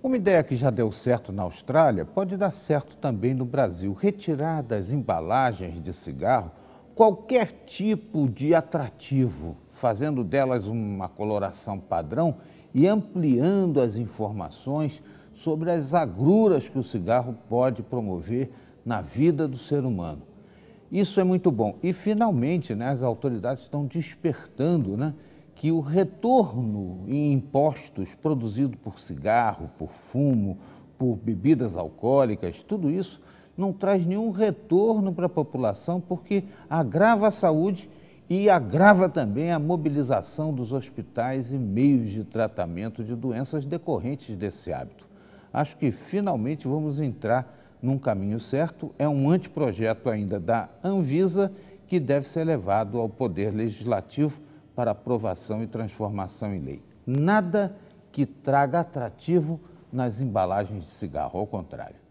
Uma ideia que já deu certo na Austrália pode dar certo também no Brasil. Retirar das embalagens de cigarro qualquer tipo de atrativo, fazendo delas uma coloração padrão e ampliando as informações sobre as agruras que o cigarro pode promover na vida do ser humano. Isso é muito bom. E, finalmente, as autoridades estão despertando, que o retorno em impostos produzido por cigarro, por fumo, por bebidas alcoólicas, tudo isso não traz nenhum retorno para a população porque agrava a saúde e agrava também a mobilização dos hospitais e meios de tratamento de doenças decorrentes desse hábito. Acho que finalmente vamos entrar num caminho certo. É um anteprojeto ainda da Anvisa que deve ser levado ao Poder Legislativo para aprovação e transformação em lei. Nada que traga atrativo nas embalagens de cigarro, ao contrário.